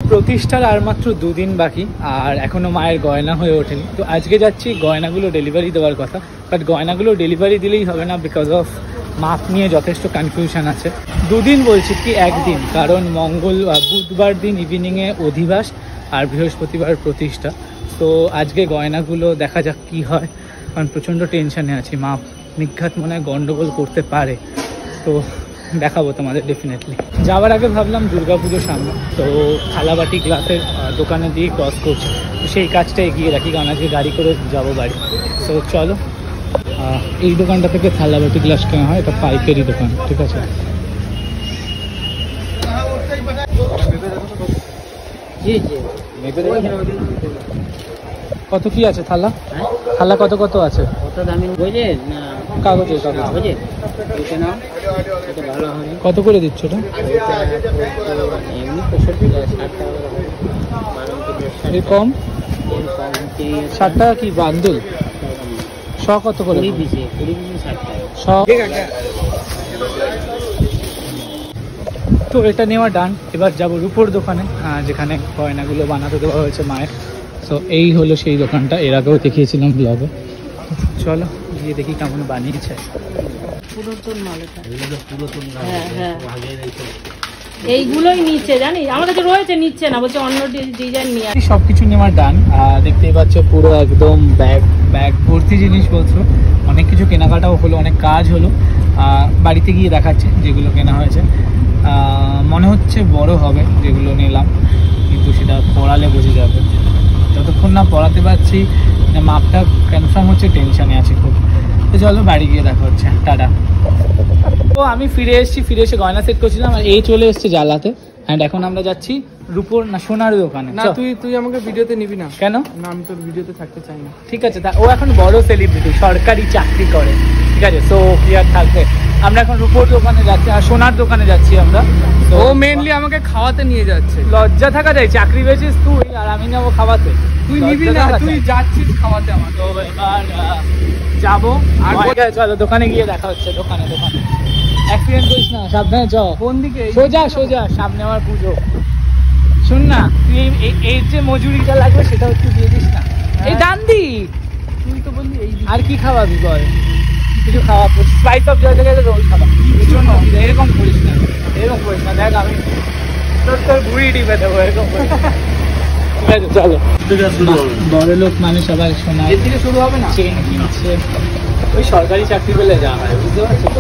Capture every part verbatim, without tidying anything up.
প্রতিষ্ঠার আর মাত্র দুদিন বাকি, আর এখনও মায়ের গয়না হয়ে ওঠেনি। তো আজকে যাচ্ছি গয়নাগুলো ডেলিভারি দেওয়ার কথা, বাট গয়নাগুলো ডেলিভারি দিলেই হবে না, বিকজ অফ মাপ নিয়ে যথেষ্ট কনফিউশন আছে। দুদিন বলছি কি একদিন, কারণ মঙ্গল বুধবার দিন ইভিনিংয়ে অধিবাস আর বৃহস্পতিবার প্রতিষ্ঠা। তো আজকে গয়নাগুলো দেখা যাক কি হয়, কারণ প্রচণ্ড টেনশানে আছি। মাপ নিঘাত মনে হয় গণ্ডগোল করতে পারে, তো দেখাবো তোমাদের ডেফিনেটলি। যাওয়ার আগে ভাবলাম দুর্গাপুজোর সামনে, তো থালাবাটি গ্লাসের দোকানে দিয়ে ক্রস করছে, তো সেই কাজটা এগিয়ে রাখি, কারণ আজকে গাড়ি করে যাবো বাড়ি। তো চলো, এই দোকানটা থেকে থালাবাটি গ্লাস কেনা হয়, এটা পাইকারি দোকান, ঠিক আছে। কত কি আছে থালা? থালা কত কত আছে? কাগজে কাগজে কত করে দিচ্ছ ওটা? কম ষাট টাকা কি বান্ডেল? শ কত করে? শ। তো এটা নেওয়া ডান। এবার যাবো রূপোর দোকানে, যেখানে গয়নাগুলো বানাতে দেওয়া হয়েছে মায়ের। তো এই হলো সেই দোকানটা, এর আগেও দেখিয়েছিলাম ব্লগে। চলো গিয়ে দেখি কেমন বানিয়েছে। এইগুলোই নিচ্ছে জানিস, আমার কাছে রয়েছে, নিচ্ছে না, বলছে অন্য ডিজাইন নিয়ে। সবকিছু নেওয়ার ডান। দেখতেই পাচ্ছ পুরো একদম ব্যাগ ব্যাগ ভর্তি জিনিসপত্র, অনেক কিছু কেনাকাটাও হলো, অনেক কাজ হলো। বাড়িতে গিয়ে দেখাচ্ছে যেগুলো কেনা হয়েছে। মনে হচ্ছে বড় হবে যেগুলো নিলাম, কিন্তু সেটা পড়ালে বোঝা যাবে। যতক্ষণ না পড়াতে পারছি, মাপটা কনফার্ম হচ্ছে, টেনশানে আছি খুব। তো চলো বাড়ি গিয়ে দেখা হচ্ছে, টাটা। তো আমি ফিরে এসেছি, ফিরে এসে গয়না সেট করছিলাম, আর এই চলে এসছে জ্বালাতে। অ্যান্ড এখন আমরা যাচ্ছি রূপোর না সোনার দোকানে। না তুই তুই আমাকে ভিডিওতে নিবি না। কেন? না আমি তোর ভিডিওতে থাকতে চাই না। ঠিক আছে, তা ও এখন বড় সেলিব্রিটি, সরকারি চাকরি করে, ঠিক আছে, তো কি আর থাকবে। আমরা এখন রূপোর দোকানে যাচ্ছি, আর সোনার দোকানে যাচ্ছি আমরা। ও মেইনলি আমাকে খাওয়াতে নিয়ে যাচ্ছে। লজ্জা থাকা যায়, চাকরি পেয়েছিস তুই আর আমি যাবো খাওয়াতে? তুই নিবি না, তুই যাচ্ছিস খাওয়াতে আমার। তো এবার যাবো, আর চলো দোকানে গিয়ে দেখা হচ্ছে। দোকানে দোকানে অ্যাক্সিডেন্ট করিস না, সাবধানে চ। কোন দিকে? সোজা সোজা, সামনে আমার পুজো। শোন না, তুই এই যে মজুরিটা লাগবে সেটা একটু দিয়ে দিস না। এই ডান দি, তুই তো বললি এই। আর কি খাওয়াবি বল? কিছু খাওয়া, স্পাইস অফ জয় থেকে রোল খাওয়া। এরকম করিস না, এরকম করিস না, দেখ আমি তোর তোর ভুড়ি টিপে দেবো, এরকম করিস না। ঠিক আছে চলো। বড় লোক মানে সবাই শোনা, এর থেকে শুরু হবে না। চেন কিনছে, ওই সরকারি চাকরি পেলে যা হয়, বুঝতে পারছো?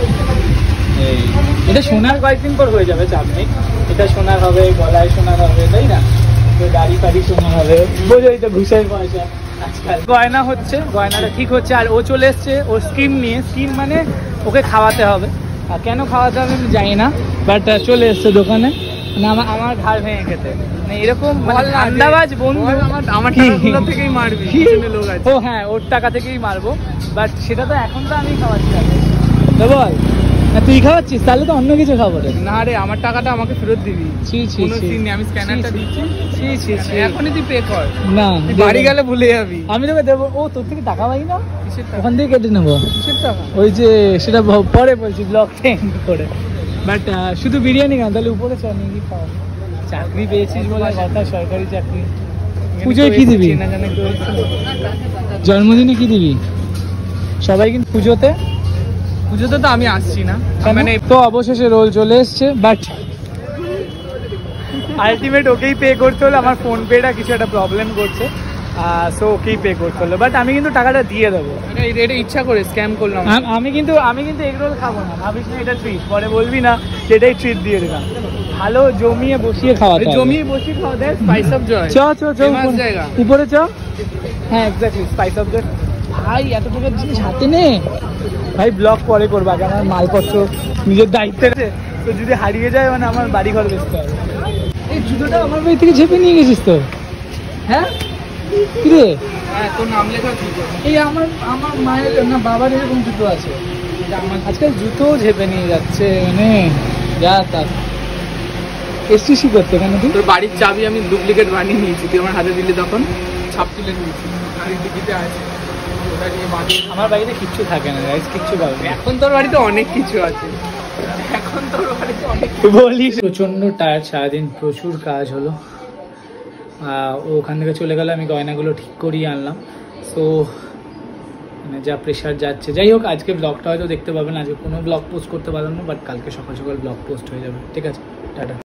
এই এটা সোনার কয়েকদিন পর হয়ে যাবে, চাপ নেই। এটা সোনার হবে, গলায় সোনার হবে, তাই না? তো দাড়ি ফাড়ি সোনার হবে, বোঝোই তো, ঘুষের পয়সা আজকাল। গয়না হচ্ছে, গয়নাটা ঠিক হচ্ছে, আর ও চলে এসছে ওর স্কিম নিয়ে। স্কিম মানে ওকে খাওয়াতে হবে, আর কেন খাওয়াতে হবে আমি জানি না, বাট চলে এসছে দোকানে। মানে আমার আমার ধার ভেঙে খেতে, মানে এরকম ধান্দাবাজ বন্ধু। আমার টাকাগুলো থেকেই মারবি, লোক আছে। ও হ্যাঁ, ওর টাকা থেকেই মারবো, বাট সেটা তো এখন তো আমি খাওয়াচ্ছি আগে। তো বল, তুই খাওয়াচ্ছিস, তাহলে তো অন্য কিছু খাবো রে। না রে, আমার টাকাটা আমাকে ফেরত দিবি। ছি ছি ছি, আমি স্ক্যানারটা দিচ্ছি। ছি ছি ছি, এখনই তুই পে কর। না বাড়ি গেলে ভুলে যাবি। আমি তোকে দেবো। ও তোর থেকে টাকা পাই না, কিসের টাকা? ওখান থেকে কেটে নেবো। কিসের টাকা? ওই যে সেটা পরে বলছি, ব্লগ এন্ড করে। বাট শুধু বিরিয়ানি কেন, তাহলে উপরে চল নিয়ে কি খাওয়া। চাকরি পেয়েছিস বলে কথা, সরকারি চাকরি। পুজোয় কি দিবি? জন্মদিনে কি দিবি? সবাই কিন্তু পুজোতে পুজোতে তো আমি আসছি না, মানে। তো অবশেষে রোল চলে এসছে, বাট আলটিমেট ওকেই পে করতে হলো। আমার ফোন পেটা কিছু একটা প্রবলেম করছে, সো ওকেই পে করতে হলো, বাট আমি কিন্তু টাকাটা দিয়ে দেবো। এটা ইচ্ছা করে স্ক্যাম করলাম আমি কিন্তু আমি কিন্তু এগ রোল খাবো না, ভাবিস না এটা ট্রিট, পরে বলবি না যে এটাই ট্রিট দিয়ে দিলাম। ভালো জমিয়ে বসিয়ে খাওয়া, জমিয়ে বসিয়ে খাওয়া দেয়। স্পাইস অফ জয়, চ চ চ জায়গা উপরে চ। হ্যাঁ এক্স্যাক্টলি, স্পাইস অফ জয়। ভাই এত টাকার জিনিস হাতে নে ভাই, ব্লগ পরে করবো, আগে আমার মালপত্র নিজের দায়িত্বে আছে। তো যদি হারিয়ে যায়, মানে আমার বাড়ি ঘর বেচতে হবে। এই জুতোটা আমার বাড়ি থেকে ঝেপে নিয়ে গেছিস তো? হ্যাঁ কি রে? হ্যাঁ, তোর নাম লেখা জুতো। এই আমার আমার মায়ের না বাবার এরকম জুতো আছে। আজকাল জুতো ঝেপে নিয়ে যাচ্ছে, মানে যা তা। এসটিসি করতে কেন তুই? তোর বাড়ির চাবি আমি ডুপ্লিকেট বানিয়ে নিয়েছি, তুই আমার হাতে দিলি তখন ছাপ তুলে নিয়েছি। গাড়ির টিকিটে আছে, ওটা নিয়ে বানিয়ে। আমার বাড়িতে কিচ্ছু থাকে না গাইস, কিচ্ছু পাবে। এখন তোর বাড়িতে অনেক কিছু আছে, এখন তোর বাড়িতে অনেক বলিস। প্রচন্ড টায়ার্ড, সারাদিন প্রচুর কাজ হলো। ও ওখান থেকে চলে গেল, আমি গয়নাগুলো ঠিক করিয়ে আনলাম। সো মানে যা প্রেশার যাচ্ছে, যাই হোক আজকে ব্লগটা হয়তো দেখতে পাবেন, আজকে কোনো ব্লগ পোস্ট করতে পারলাম না, বাট কালকে সকাল সকাল ব্লগ পোস্ট হয়ে যাবে। ঠিক আছে, টাটা।